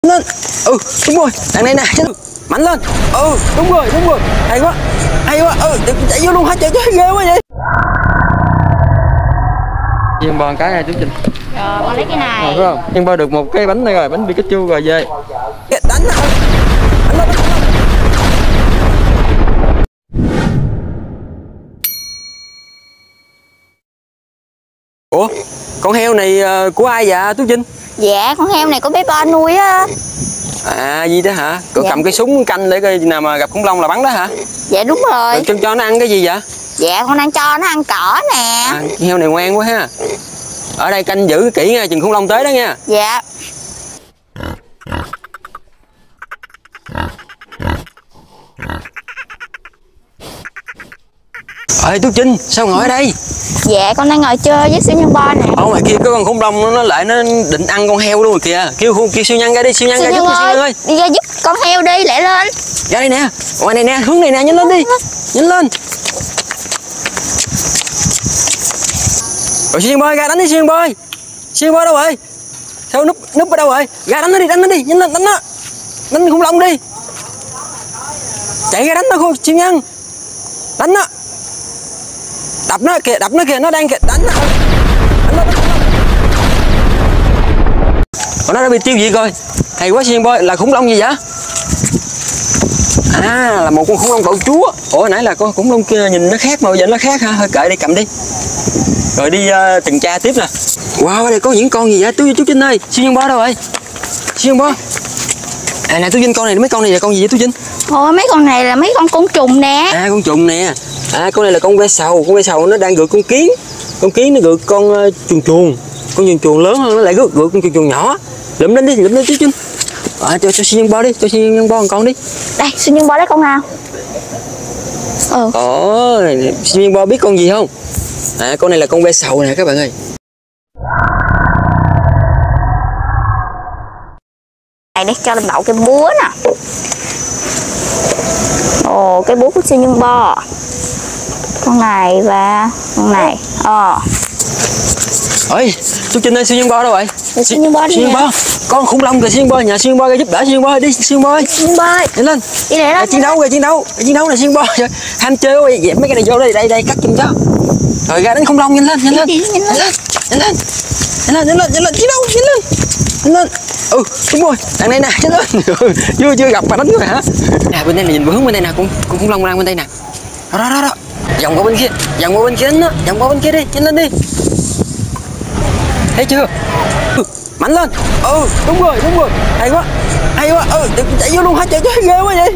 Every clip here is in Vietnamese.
Lên. Đúng rồi, đằng này nè, mạnh lên. Đúng rồi, hay quá, chạy vô luôn hả, chạy ghê quá vậy. Chiên bò cái này chú Trinh. Rồi con lấy cái này. Phải không? Chiên bò được một cái bánh này rồi, bánh Pikachu rồi về. Đánh lên. Ủa, con heo này của ai vậy Tú Trinh? Dạ, con heo này của bé Bo nuôi á. À, gì đó hả? Có dạ. Cầm cái súng canh để coi nào mà gặp khủng long là bắn đó hả? Dạ đúng rồi. Rồi cho nó ăn cái gì vậy? Dạ, con đang cho nó ăn cỏ nè. À, heo này ngoan quá ha. Ở đây canh giữ kỹ nha, chừng khủng long tới đó nha. Dạ. Ê Tú Trinh, sao ngồi ở đây? Dạ, con đang ngồi chơi với siêu nhân Bo nè. Ở ngoài kia có con khủng long nó lại nó định ăn con heo luôn rồi kìa. Kêu siêu nhân ra đi, siêu nhân ra giúp siêu nhân ơi. Đi ra giúp con heo đi, lẹ lên. Ra đây nè, ngoài này nè, hướng này nè, nhanh lên đi. Nhanh lên. Rồi siêu nhân bơi ra đánh đi siêu nhân bơi. Siêu nhân bơi đâu rồi? Sao núp ở đâu rồi? Ra đánh nó đi, nhanh lên đánh nó. Đánh khủng long đi. Chạy ra đánh nó siêu nhân. Đánh nó. Đập nó kìa, nó đang kìa, đánh nó. Còn nó đã bị tiêu diệt rồi. Hay quá siêu nhân bơi, là khủng long gì vậy? À, là một con khủng long cậu chúa. Ủa nãy là con khủng long kia nhìn nó khác màu, giờ nó khác hả? Thôi kệ đi, cầm đi. Rồi đi tuần tra tiếp nè. Wow, đây có những con gì vậy? Tú Trinh ơi, siêu nhân bò đâu rồi? Siêu nhân bò. À nè Tú Trinh, con này mấy con này là con gì vậy Tú Trinh? Ôi, mấy con này là mấy con côn trùng nè. À, con trùng nè. À, con này là con ve sầu, nó đang gượt con kiến. Con kiến nó gượt con chuồn. Con chuồn lớn hơn nó lại gượt con chuồn nhỏ. Lụm lên Tú Trinh. Cho siêu nhân bò đi, cho siêu nhân bò một con đi. Đây, siêu nhân Bo lấy con nào? Siêu nhân bò biết con gì không? À, con này là con ve sầu nè các bạn ơi. Này để cho lên đậu cái búa nè. Ồ, cái búa của siêu nhân Bo. Con này và con này. Ơi, Tú Trinh ơi, siêu nhân bò đâu rồi? Siêu nhân Bo đi. Siêu nhân bò, con khủng long kìa, siêu nhân bò, nhà siêu nhân bò ra giúp đỡ siêu nhân bò đi, siêu nhân bò ơi. Siêu nhân Bo. Nhanh lên. Đi để đó. Chiến đấu nè siêu nhân bò. Ham chơi quá, dẹp mấy cái này vô đây cắt giùm cho. Rồi ra đánh khủng long, nhanh lên. Nhanh lên. Đúng rồi, đằng này nè, nhanh lên. Chưa gặp mà đánh rồi hả? Nè, bên đây là nhìn hướng bên đây nè, con khủng long đang bên đây nè. Đó. Vòng qua bên kia đánh đó, vòng qua bên kia đi, nhanh lên đi. Thấy chưa? Mạnh lên. Đúng rồi. Hay quá. Chạy vô luôn hả? Chạy ghê quá vậy.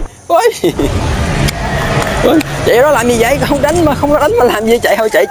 Ôi. Chạy đó làm gì vậy? Không đánh mà làm gì? Chạy thôi, chạy.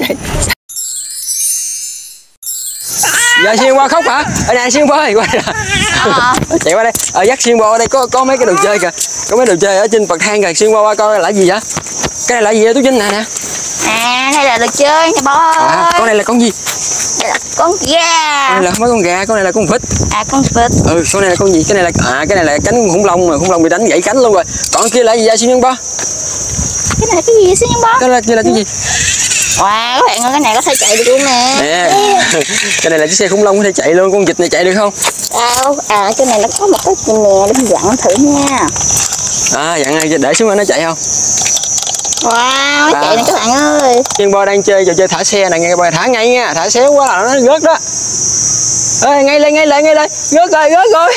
Giờ siêu bò khóc hả? Ở nè siêu bò ơi, qua đây. Chạy qua đây. Dắt siêu bò ở đây có mấy cái đồ chơi kìa. Có mấy đồ chơi ở trên bậc thang kìa. Siêu bò qua coi là gì vậy? Cái này là gì vậy Tú Trinh nè? À, đây là đồ chơi nha Bo. À, con này là con gì? Đây là con gà. Con này là không phải con gà, con này là con vịt. À, con vịt. Con này là con gì? Cái này là cánh khủng long mà khủng long bị đánh gãy cánh luôn rồi. Còn kia là gì vậy siêu nhân Bo? Cái này là cái gì siêu nhân Bo? Cái là cái gì? Wow, các bạn ơi, cái này có thể chạy được luôn nè. Cái này là chiếc xe khủng long có thể chạy luôn. Con vịt này chạy được không? Đâu, cái này nó có một cái gì nè, để dặn thử nha. Dặn này để xuống nó chạy không? Wow, nó chạy nè các bạn ơi. Siêu bò đang chơi trò chơi thả xe này, nghe các bạn, thả ngay nha, thả xéo quá là nó rớt đó. Ê, ngay lên, rớt rồi.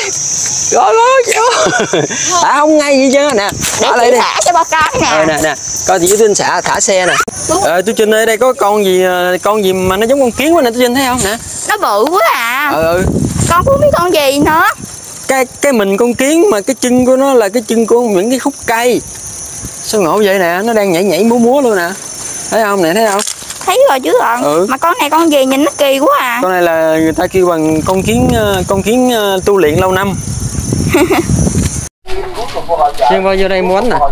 Thả không ngay gì chứ nè. Thả lại đi. Thả cho ba cái nè. Nè, coi chị Trinh thả xe nè. Tú Trinh ơi, đây có con gì mà nó giống con kiến quá nè, Tú Trinh thấy không nè? Nó bự quá à. Con cũng biết con gì nữa. Cái mình con kiến mà cái chân của nó là cái chân của những cái khúc cây. Sao ngộ vậy nè, nó đang nhảy múa luôn nè. Thấy không? Thấy rồi chứ còn. Mà con này con gì nhìn nó kỳ quá à. Con này là người ta kêu bằng con kiến tu luyện lâu năm. Siêu bò vô đây mua bánh nè.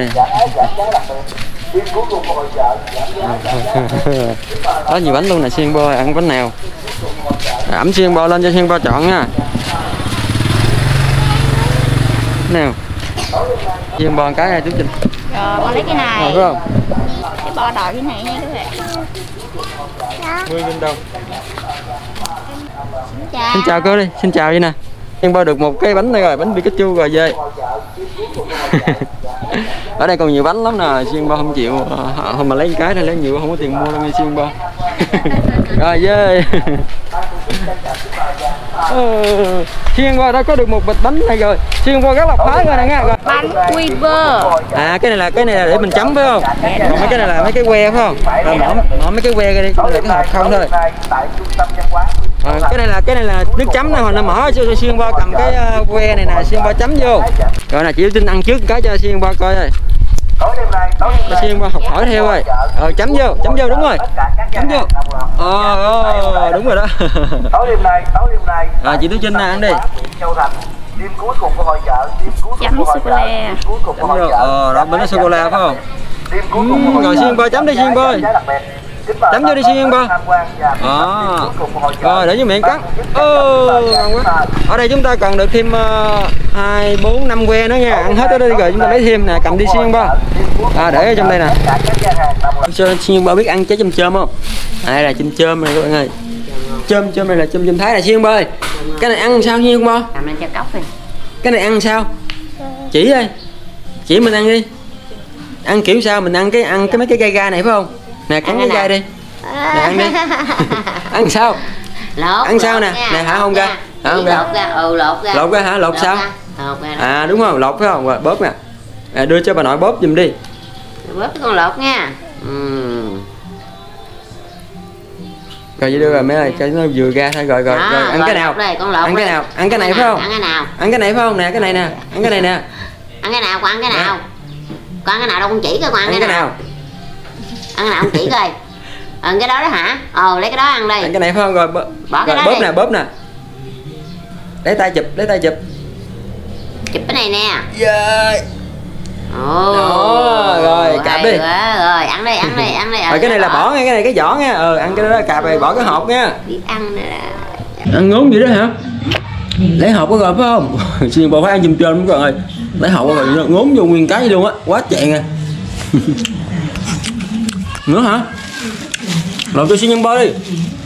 Có nhiều bánh luôn nè, siêu bò ăn bánh nào. Ẩm siêu bò lên cho siêu bò chọn nha. Nào. Siêu bò cái này chú Trinh. Rồi con lấy cái này. Phải không? Cái bò đòi cái này nha các bạn. 10.000 đồng. Chào. Xin chào cô đi, xin chào vậy nè. Xiên Bo được một cái bánh này rồi, bánh Pikachu rồi dê. Ở đây còn nhiều bánh lắm nè, Xiên Bo không chịu, không mà lấy cái thôi, lấy nhiều không có tiền mua đâu nghe Xiên Bo. Rồi dê. Xiên Bo đã có được một bịch bánh này rồi. Xiên Bo rất là khoái rồi nè nghe. Bánh Weaver. À cái này là để mình chấm phải không? Còn mấy cái này là mấy cái que phải không? Rồi mở mấy cái que ra đi, đây là cái hộp không thôi. Cái này là nước chấm nè, hồi nó mở cho Xiên Bo cầm cái que này nè, Xiên Bo chấm vô. Rồi nè, chị Tin ăn trước cái cho Xiên Bo coi ơi. Xiên Bo học hỏi theo rồi. Chấm vô đúng rồi. Chấm vô. Đúng rồi đó. Chị Tú Trinh nè ăn đi. Đêm cuối cùng của hội chợ, Chấm sô-cô-la. Chấm vô. Đó bánh sô cô la phải không? Rồi Xiên Bo chấm đi Xiên Bo. Chấm vô đi Xiên Bo. Rồi để cho miệng cắn. Ngon quá. Ở đây chúng ta cần được thêm 2, 4, 5 que nữa nha. Ăn hết ở đây rồi chúng ta lấy thêm nè, cầm đi Xiên Bo. Để ở trong đây nè. Xiên Bo biết ăn trái chôm chôm không? Đây là chôm chôm này các bạn ơi. Chôm này là chôm Thái này Xiên Bo ơi. Cái này ăn sao Xiên Bo? Làm lên cho cốc đi. Cái này ăn sao? Chỉ ơi. Chỉ mình ăn đi. Ăn kiểu sao? Mình ăn cái mấy cái gai gai này phải không? Nè cắn cái gai đi. Nè ăn đi. Ăn sao? Lột. Ăn sao nè? Nè hả không ra? Hả không ra? Lột ra. Lột ra. Lột ra hả? Lột sao? Lột ra. Đúng không? Lột phải không? Rồi bóp nè. Đưa cho bà nội bóp giùm đi. Bóp con lột nha. Rồi vậy đưa rồi mấy ơi, cái nó vừa ra thôi rồi ăn cái nào? Ăn cái nào? Ăn cái này phải không? Ăn cái nào? Ăn cái này phải không? Nè cái này nè, ăn cái này nè. Ăn cái nào? Con ăn cái nào? Con ăn cái nào đâu con chỉ coi con ăn cái nào? Ăn cái nào con chỉ coi. Cái đó đó hả? Lấy cái đó ăn đi. Ăn cái này phải không? Rồi bỏ cái đó bóp đi. nè, bóp nè. Lấy tay chụp. Chụp cái này nè. Yeah. Rồi cạp đi. Rồi ăn đi. Rồi cái này là bỏ nghe, cái này cái vỏ nha. Ăn cái đó cạp rồi bỏ cái hộp nha. Biết ăn nè. Ăn ngốn vậy đó hả? Lấy hộp rồi phải không? Xiên Bo phải ăn chôm chôm các bạn ơi. Lấy hộp rồi ngốn vô nguyên cái luôn á, quá chẹn à. Nữa hả? Lột cho Xiên Bo đi.